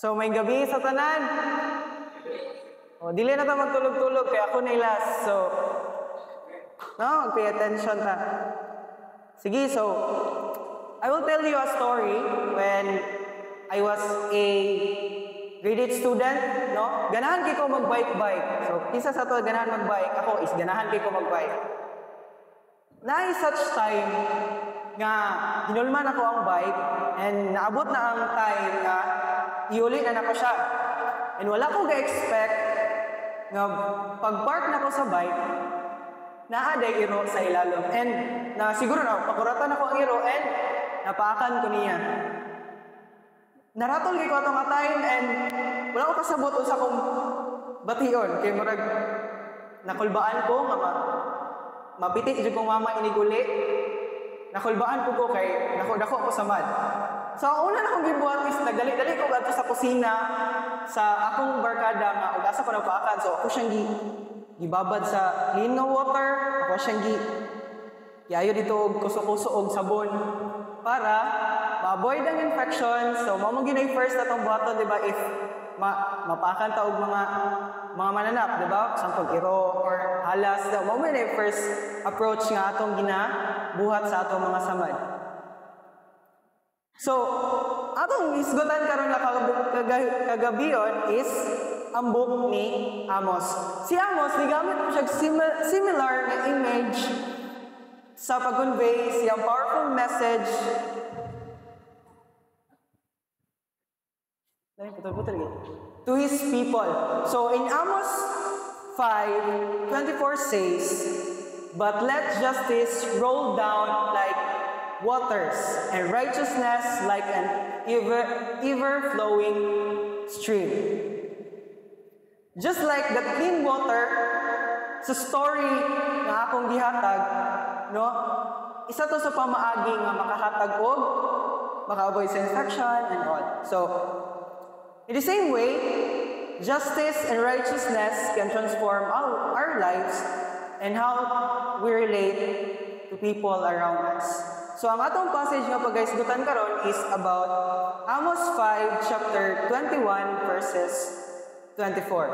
So, may gabi sa tanan. O, dili na ta magtulog-tulog, kaya ako na last. So, no, pay attention ta. Sige, so, I will tell you a story when I was a grade 8 student, no? Ganahan kay ko mag-bike-bike. So, isa sa to, ganahan mag-bike. Ako is ganahan kay ko mag-bike. Na such time nga hinulman ako ang bike and naabot na ang time nga iuli na nako siya. And wala ko ga-expect nga pag-park na ko sa bike, naaday iro sa ilalom. And na siguro na pakuratan ako ang iro and napaakan ko niya. Naratol kay ko atong time and wala ko kasabot sa kong bation kay murag nakulbaan ko nga mapitik jud kong mama iniguli. Nakulbaan ko kay dako ko sa mad. So ang una na akong gibuhat is nagdali-dali ko adto sa kusina sa akong barkada nga ug asa ko napaakan. So ako siyang gibabad sa clean nga water, ako siyang giayo dito og kuso-kuso og sabon para ma-avoid ang infection. So mao mo ginay first atong buhaton, di ba, if mapaakan ta og mga mananap, di ba? Samtong iro or halas, mao mo ginay first approach nga atong ginabuhat sa atong mga samad. So, atong isgutan karon na kagabion is ang book ni Amos. Si Amos, nigamit mo siya similar na image sa pag-convey siyang powerful message. To his people. So, in Amos 5:24 says, "But let justice roll down like waters, and righteousness like an ever-flowing stream." Just like the clean water sa story na akong gihatag, no? Isa to sa pamaagi nga makahatag og maka-avoid sa infection and all. So, in the same way, justice and righteousness can transform our lives and how we relate to people around us. So, ang atong passage nga pag-isgutan karon is about Amos 5, chapter 21, verses 24.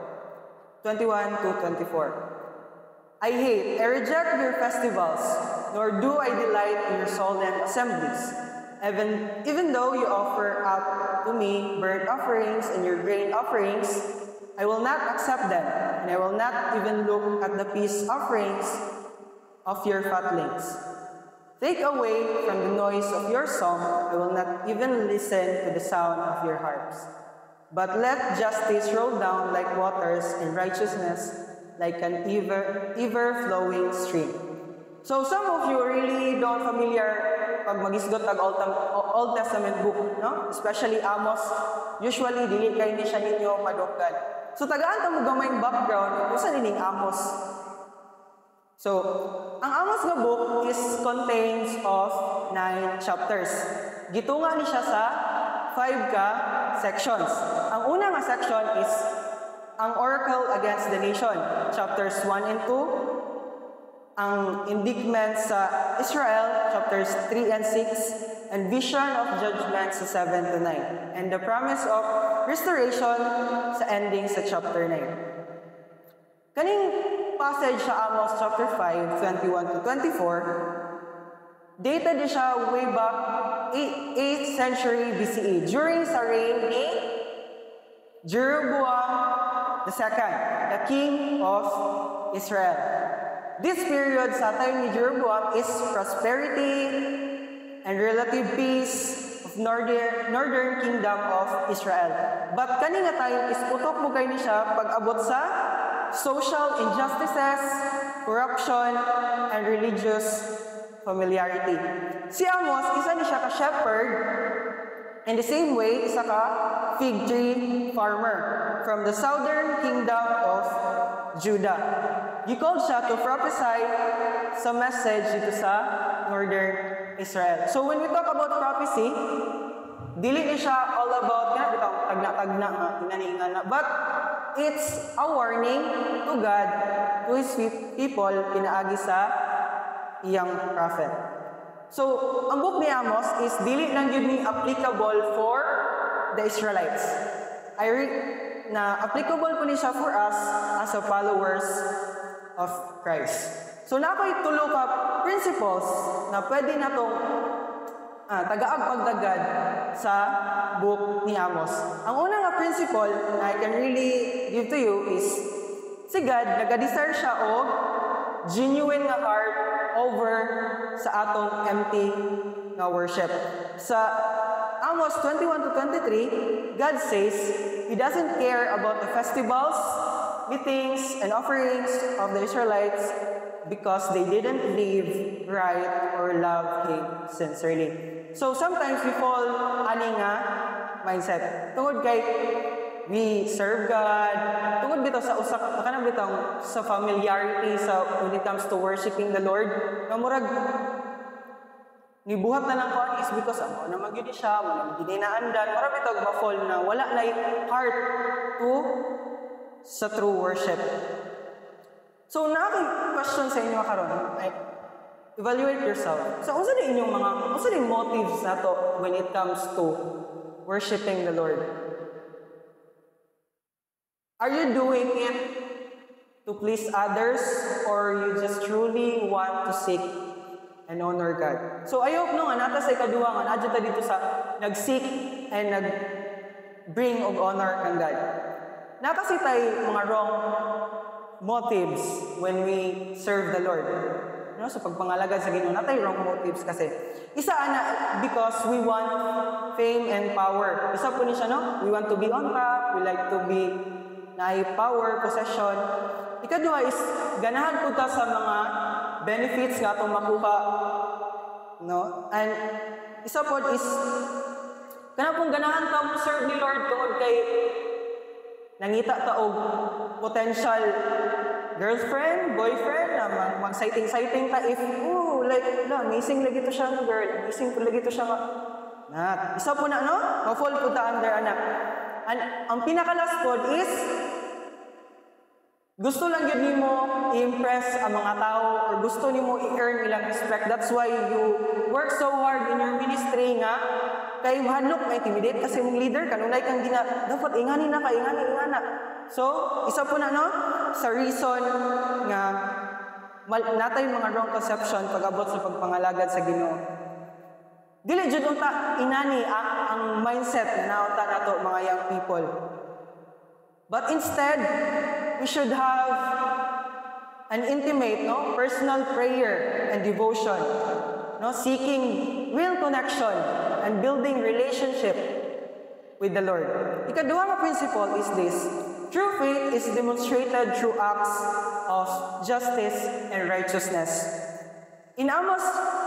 21 to 24. "I hate, I reject your festivals, nor do I delight in your solemn assemblies. Even though you offer up to me burnt offerings and your grain offerings, I will not accept them, and I will not even look at the peace offerings of your fatlings. Take away from the noise of your song, I will not even listen to the sound of your harps. But let justice roll down like waters and righteousness like an ever-flowing stream." So some of you really don't familiar pag magisgot ang Old Testament book, no? Especially Amos. Usually, dili kayo ni siya ninyo madukgan. So tagaan ta mo gamayng background kung saan ining Amos. So, ang Amos nga book is contains of 9 chapters. Gitunga ni siya sa 5 ka sections. Ang una nga section is ang oracle against the nation, chapters 1 and 2. Ang indictment sa Israel, chapters 3 and 6. And vision of judgment sa 7 to 9. And the promise of restoration sa ending sa chapter 9. Kaning passage sa Amos chapter 5, 21 to 24, dated siya way back 8th century BCE, during sa reign ni Jeroboam II, the king of Israel. This period sa time ni Jeroboam is prosperity and relative peace of northern kingdom of Israel. But kani nga time is putok mo kay ni siya pag-abot sa social injustices, corruption, and religious familiarity. Si Amos, isa ni siya ka shepherd, in the same way, isa ka fig tree farmer from the southern kingdom of Judah. Gicalled siya to prophesy sa message dito sa northern Israel. So when we talk about prophecy, dili ni siya all about nga bitaw tagna-tagna nga ingani-ingana, but it's a warning to God, to His people, pinaagi sa iyang prophet. So, ang book ni Amos is dili lang yun ni applicable for the Israelites. Na applicable po ni siya for us as a followers of Christ. So na ako'y tulo ka principles na pwede na itong tagaag pagdagad sa book ni Amos. Ang unang nga principle na I can really give to you is si God, nag-desire siya og genuine nga heart over sa atong empty nga worship. Sa Amos 21 to 23, God says He doesn't care about the festivals, meetings, and offerings of the Israelites because they didn't live right or love Him sincerely. So sometimes we fall ani nga mindset. Tungod kay we serve God. Tungod bitaw sa usa kanang bitaw sa familiarity sa when it comes to worshiping the Lord. Nga murag nibuhat na lang ko is because ano na magyud siya, wala ginaandan. Murag bitaw ma-fall na wala na heart to sa true worship. So na question sa inyo karon. Evaluate yourself. So, unsa din inyong unsa din motives nato when it comes to worshiping the Lord? Are you doing it to please others or you just truly want to seek and honor God? So, I hope no nga nata sa ikaduha nga nadto ta dito sa nag-seek and nag-bring og honor kang God. Nakasi tay mga wrong motives when we serve the Lord. No, so pagpangalagad sa Ginoo natay wrong motives kasi isa ana because we want fame and power. Isa po ni siya no, we want to be on top, we like to be na power, possession. Ikaduha is ganahan po ta sa mga benefits nga atong makuha, no? And isa po is kana pong ganahan ta serve ni Lord tungod kay nangita ta og potential girlfriend, boyfriend, na mag-sighting ta if, like, amazing lagi to siya, no, girl. Amazing po lagi to siya, isa po na, no? Ma-fall po ta under, anak. And, ang pinaka-last po is, gusto lang yun nimo i-impress ang mga tao or gusto nimo i-earn ilang respect. That's why you work so hard in your ministry nga, kay hadlok may intimidate kasi mong leader, kanunay kang dapat ingani na ka, ingana. So, isa po na, no? Sa reason nga natay mga wrong conception pag-abot sa pagpangalagad sa Ginoo. Dili jud unta inani ang mindset na naunta nato mga young people. But instead, we should have an intimate, no, personal prayer and devotion, no, seeking real connection and building relationship with the Lord. Ikaduha nga principle is this: true faith is demonstrated through acts of justice and righteousness. In Amos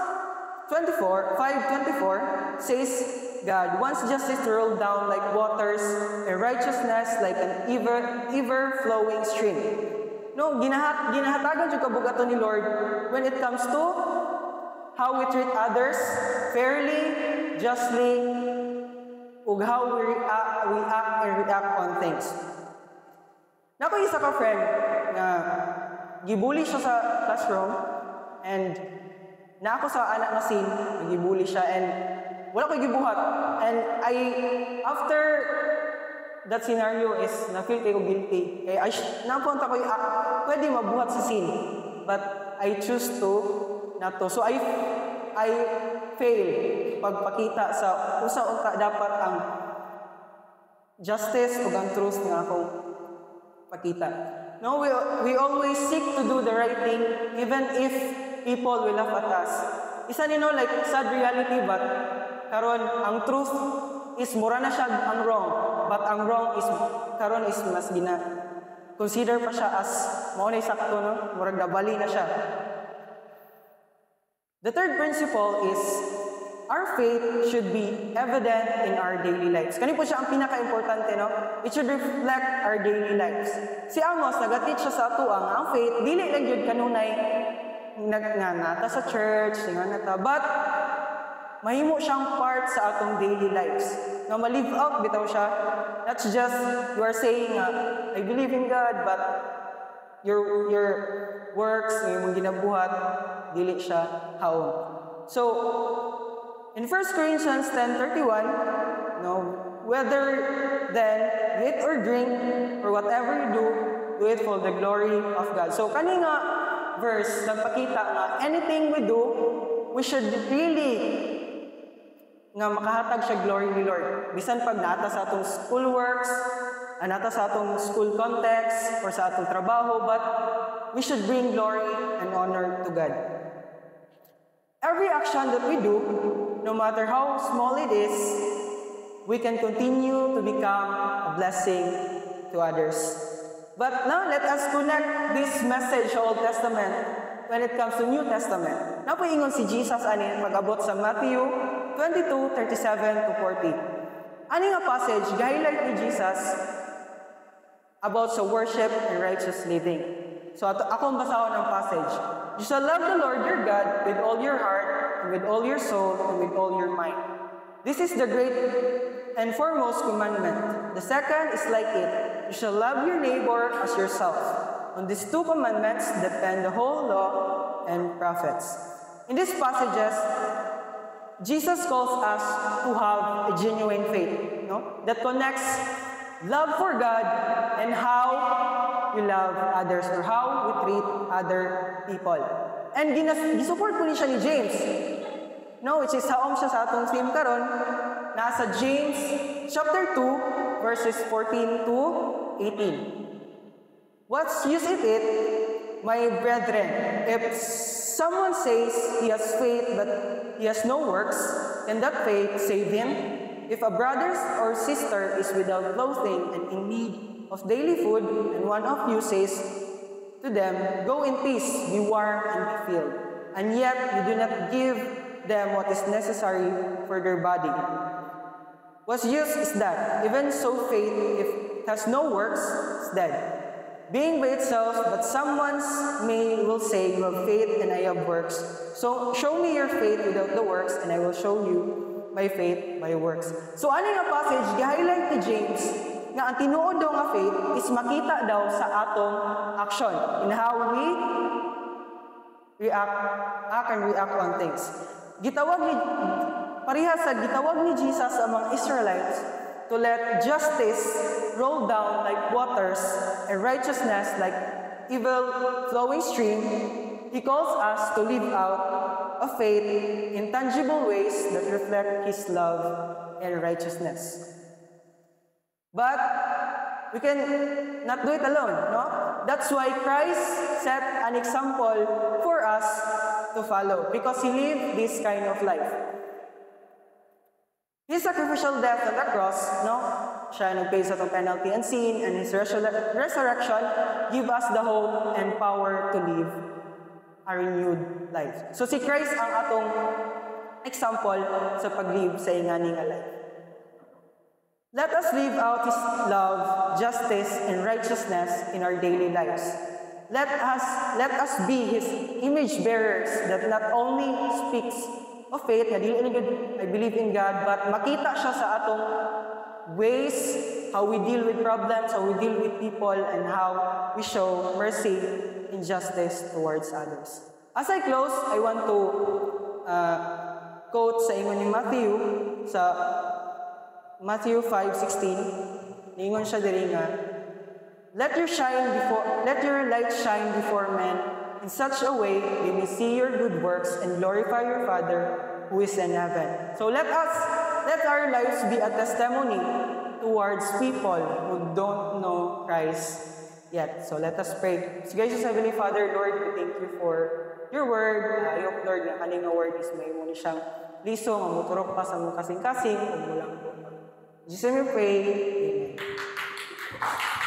5:24 says, God wants justice to roll down like waters and righteousness like an ever-flowing stream. No, ginahatagan yung kabugaton ni Lord when it comes to how we treat others fairly, justly, ug how we act and react on things. Nako isa ka friend na gibully siya sa classroom and na ako sa anak nga scene, gibully siya and wala ko gibuhat. And after that scenario is na-feel ko guilty. Kaya napunta ko pwede mabuhat sa scene. But I choose to not to. So I fail pagpakita sa unta dapat ang justice ug ang truth nga akong pakita. No, we always seek to do the right thing even if people will laugh at us. Isa nino like sad reality but karon ang truth is mura na siya ang wrong, but ang wrong is karon is mas consider pa siya as mao na sakto, no, murag nabali na siya. The third principle is our faith should be evident in our daily lives. Kani po siya ang pinaka-importante, no? It should reflect our daily lives. Si Amos nagateach siya sa ato ang faith dili lang jud kanunay nagnganata sa church, nata, but mahimo siyang part sa atong daily lives. Na ma-live out bitaw siya. That's just you are saying I believe in God, but your works, yung ginabuhat, dili siya haon. So in 1 Corinthians 10:31, no, Whether then, eat or drink, or whatever you do it for the glory of God. So, kani nga verse, nagpakita nga, anything we do, we should really nga makahatag siya glory ni Lord. Bisan pag naata sa atong school works, nata sa atong school context, or sa atong trabaho, but we should bring glory and honor to God. Every action that we do, no matter how small it is, we can continue to become a blessing to others. But now, let us connect this message sa Old Testament when it comes to New Testament. Napaingon si Jesus ani pag-abot sa Matthew 22:37 to 40. Ani nga passage, highlight ni Jesus about sa worship and righteous living. So akong basahon ang passage. You shall love the Lord your God with all your heart, and with all your soul, and with all your mind. This is the great and foremost commandment. The second is like it. You shall love your neighbor as yourself. On these two commandments depend the whole law and prophets. In these passages, Jesus calls us to have a genuine faith, that connects love for God and how we love others or how we treat other people. And gisupport po ni siya ni James. Which is haom siya sa atong theme karon, nasa James chapter 2 verses 14 to 18. What's use it, my brethren, if someone says he has faith but he has no works, can that faith save him? If a brother or sister is without clothing and in need of daily food, and one of you says to them, go in peace, be warm and be filled, and yet you do not give them what is necessary for their body, what's use is that? Even so, faith, if it has no works, is dead, being by itself. But someone will say, you have faith and I have works. So show me your faith without the works, and I will show you my faith by works. So ano nga passage, gi-highlight ni James, nga ang tinuod daw nga faith is makita daw sa atong action in how we act and react on things. Gitawag ni Jesus ang mga Israelites to let justice roll down like waters and righteousness like evil flowing stream. He calls us to live out a faith in tangible ways that reflect His love and righteousness. But we can not do it alone, That's why Christ set an example for us to follow, because He lived this kind of life. His sacrificial death on the cross, siya nagpay sa itong penalty and sin, and His resurrection give us the hope and power to live a renewed life. So si Christ ang atong example sa pag-live sa ingani nga life. Let us live out His love, justice, and righteousness in our daily lives. Let us be His image bearers that not only speaks of faith, na I believe in God, but makita siya sa atong ways, how we deal with problems, how we deal with people, and how we show mercy and justice towards others. As I close, I want to quote sa ingon ni Matthew, sa Matthew 5:16, ingon siya diri nga, let your light shine before men in such a way they may see your good works and glorify your Father who is in heaven. So let our lives be a testimony towards people who don't know Christ yet. So let us pray. So Jesus, Heavenly Father, Lord, we thank you for your word. I hope, Lord, na kaning word is may muna siyang liso, mamuturok pa sa mong kasing-kasing, o mulang po. Jesus, we pray. Amen.